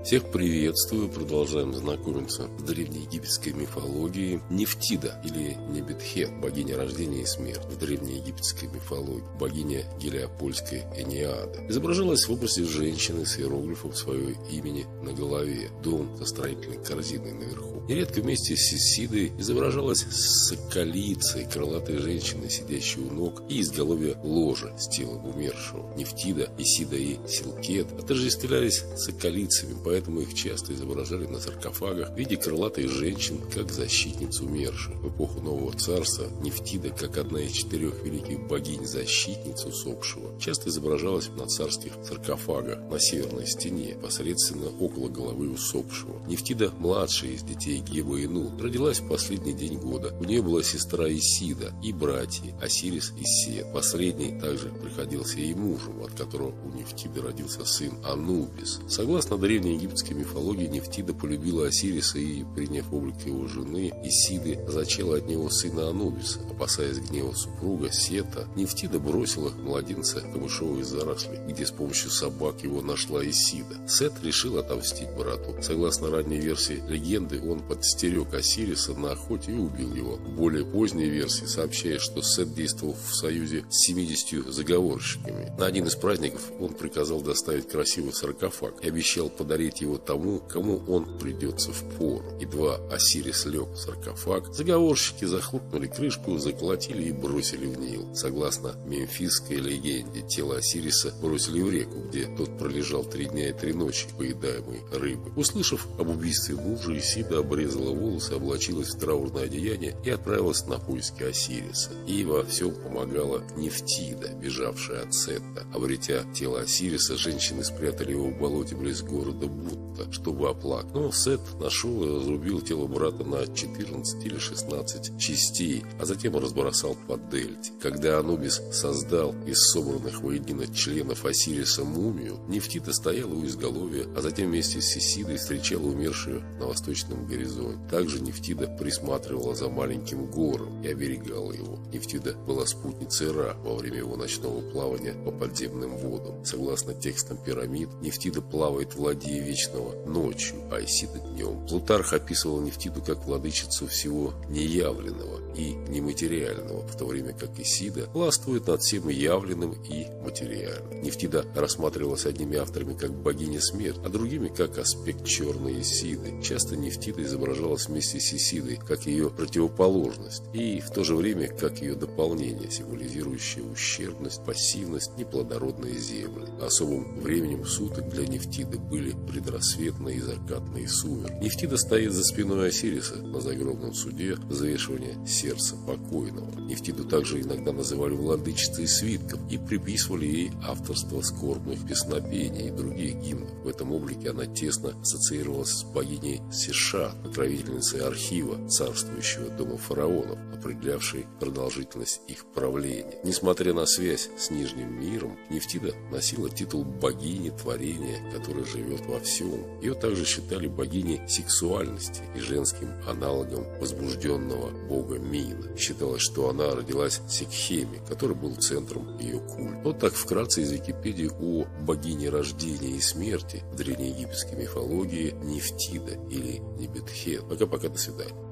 Всех приветствую, продолжаем знакомиться с древнеегипетской мифологией. Нефтида или Небетхет, богиня рождения и смерти в древнеегипетской мифологии, богиня гелиопольской Энеады, изображалась в образе женщины с иероглифом своего имени на голове, дом со строительной корзиной наверху. Нередко вместе с Исидой изображалась соколицей, крылатой женщиной, сидящей у ног, и изголовья ложа с телом умершего. Нефтида, Исида и Силкет отождествлялись соколицами, поэтому их часто изображали на саркофагах в виде крылатой женщин, как защитниц умерших. В эпоху Нового Царства Нефтида, как одна из 4 великих богинь-защитниц усопшего, часто изображалась на царских саркофагах на северной стене, непосредственно около головы усопшего. Нефтида, младшая из детей Геба и Нут, родилась в последний день года. У нее была сестра Исида и братья Осирис и Сет. Последний также приходился ей мужем, от которого у Нефтиды родился сын Анубис. Согласно древней египетской мифологии, Нефтида полюбила Осириса и, приняв облик его жены Исиды, зачала от него сына Анубиса. Опасаясь гнева супруга Сета, Нефтида бросила младенца в камышовые заросли, где с помощью собак его нашла Исида. Сет решил отомстить брату. Согласно ранней версии легенды, он подстерег Осириса на охоте и убил его. В более поздней версии сообщает, что Сет действовал в союзе с 70 заговорщиками. На один из праздников он приказал доставить красивый саркофаг и обещал подарить его тому, кому он придется впору. Едва Осирис лег в саркофаг, заговорщики захлопнули крышку, заколотили и бросили в Нил. Согласно мемфисской легенде, тело Осириса бросили в реку, где тот пролежал 3 дня и 3 ночи, поедаемый рыбой. Услышав об убийстве мужа, Исида обрезала волосы, облачилась в траурное одеяние и отправилась на поиски Осириса. Ей во всем помогала Нефтида, бежавшая от Сета. Обретя тело Осириса, женщины спрятали его в болоте близ города Будда, чтобы оплакать. Но Сет нашел и разрубил тело брата на 14 или 16 частей, а затем разбросал по дельте. Когда Анубис создал из собранных воедино членов Осириса мумию, Нефтида стояла у изголовья, а затем вместе с Исидой встречала умершую на восточном горизонте. Также Нефтида присматривала за маленьким гором и оберегала его. Нефтида была спутницей Ра во время его ночного плавания по подземным водам. Согласно текстам пирамид, Нефтида плавает в ладье Вечного ночью, а Исида днем. Плутарх описывал Нефтиду как владычицу всего неявленного и нематериального, в то время как Исида властвует над всем явленным и материальным. Нефтида рассматривалась одними авторами как богиня смерти, а другими как аспект черной Исиды. Часто Нефтида изображалась вместе с Исидой как ее противоположность и в то же время как ее дополнение, символизирующее ущербность, пассивность, неплодородные земли. Особым временем суток для Нефтиды были предрассветные и закатные сумерки. Нефтида стоит за спиной Осириса на загробном суде взвешивания сердца покойного. Нефтиду также иногда называли владычицей свитков и приписывали ей авторство скорбных песнопений и других гимнов. В этом облике она тесно ассоциировалась с богиней Сешат, покровительницей архива, царствующего дома фараонов, определявшей продолжительность их правления. Несмотря на связь с Нижним миром, Нефтида носила титул богини творения, которая живет во всем. Ее также считали богиней сексуальности и женским аналогом возбужденного бога Мина. Считалось, что она родилась в Секхеме, который был центром ее культа. Вот так вкратце из Википедии о богине рождения и смерти в древнеегипетской мифологии Нефтида или Небетхет. Пока-пока, до свидания.